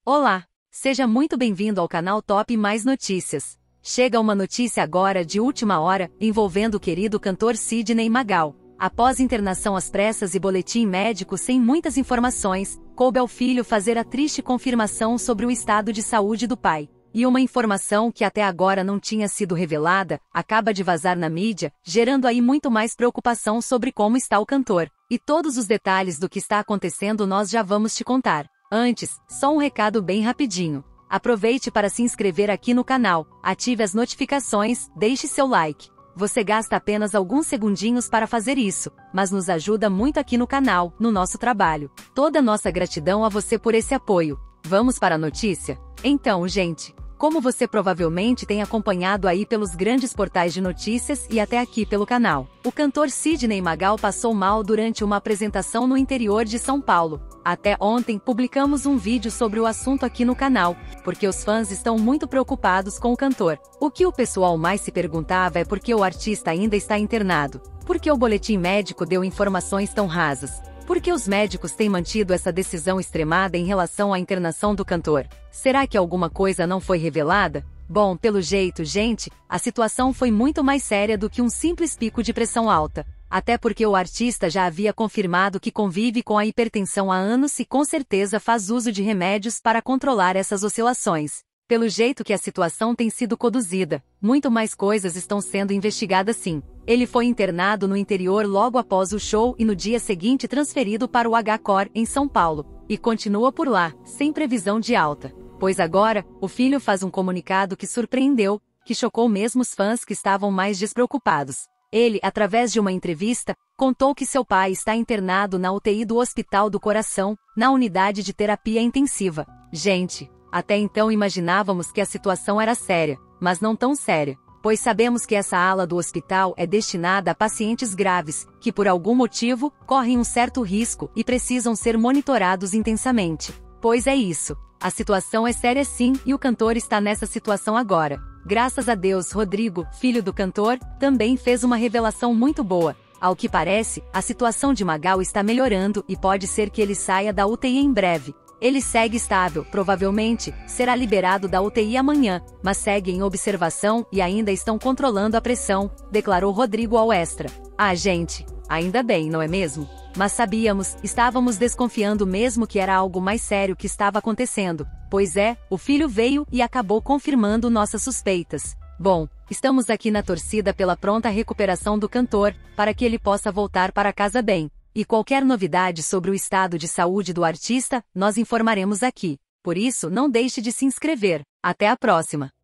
Olá! Seja muito bem-vindo ao canal Top Mais Notícias. Chega uma notícia agora de última hora, envolvendo o querido cantor Sidney Magal. Após internação às pressas e boletim médico sem muitas informações, coube ao filho fazer a triste confirmação sobre o estado de saúde do pai. E uma informação que até agora não tinha sido revelada, acaba de vazar na mídia, gerando aí muito mais preocupação sobre como está o cantor. E todos os detalhes do que está acontecendo nós já vamos te contar. Antes, só um recado bem rapidinho. Aproveite para se inscrever aqui no canal, ative as notificações, deixe seu like. Você gasta apenas alguns segundinhos para fazer isso, mas nos ajuda muito aqui no canal, no nosso trabalho. Toda nossa gratidão a você por esse apoio. Vamos para a notícia? Então, gente, como você provavelmente tem acompanhado aí pelos grandes portais de notícias e até aqui pelo canal, o cantor Sidney Magal passou mal durante uma apresentação no interior de São Paulo. Até ontem publicamos um vídeo sobre o assunto aqui no canal, porque os fãs estão muito preocupados com o cantor. O que o pessoal mais se perguntava é por que o artista ainda está internado. Por que o boletim médico deu informações tão rasas? Por que os médicos têm mantido essa decisão extremada em relação à internação do cantor? Será que alguma coisa não foi revelada? Bom, pelo jeito, gente, a situação foi muito mais séria do que um simples pico de pressão alta. Até porque o artista já havia confirmado que convive com a hipertensão há anos e com certeza faz uso de remédios para controlar essas oscilações. Pelo jeito que a situação tem sido conduzida, muito mais coisas estão sendo investigadas sim. Ele foi internado no interior logo após o show e no dia seguinte transferido para o HCOR, em São Paulo, e continua por lá, sem previsão de alta. Pois agora, o filho faz um comunicado que surpreendeu, que chocou mesmo os fãs que estavam mais despreocupados. Ele, através de uma entrevista, contou que seu pai está internado na UTI do Hospital do Coração, na unidade de terapia intensiva. Gente, até então imaginávamos que a situação era séria, mas não tão séria, pois sabemos que essa ala do hospital é destinada a pacientes graves, que por algum motivo, correm um certo risco e precisam ser monitorados intensamente. Pois é isso, a situação é séria sim e o cantor está nessa situação agora. Graças a Deus, Rodrigo, filho do cantor, também fez uma revelação muito boa. Ao que parece, a situação de Magal está melhorando e pode ser que ele saia da UTI em breve. Ele segue estável, provavelmente, será liberado da UTI amanhã, mas segue em observação e ainda estão controlando a pressão, declarou Rodrigo ao Extra. Ah, gente, ainda bem, não é mesmo? Mas sabíamos, estávamos desconfiando mesmo que era algo mais sério que estava acontecendo. Pois é, o filho veio e acabou confirmando nossas suspeitas. Bom, estamos aqui na torcida pela pronta recuperação do cantor, para que ele possa voltar para casa bem. E qualquer novidade sobre o estado de saúde do artista, nós informaremos aqui. Por isso, não deixe de se inscrever. Até a próxima!